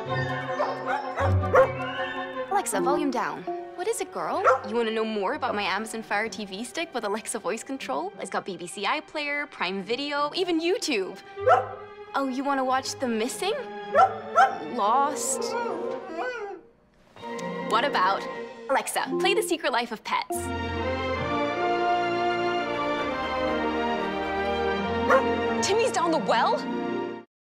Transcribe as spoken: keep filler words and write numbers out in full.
Alexa, volume down. What is it, girl? You want to know more about my Amazon Fire T V stick with Alexa voice control? It's got B B C iPlayer, Prime Video, even YouTube. Oh, you want to watch The Missing? Lost? What about Alexa, play The Secret Life of Pets. Timmy's down the well?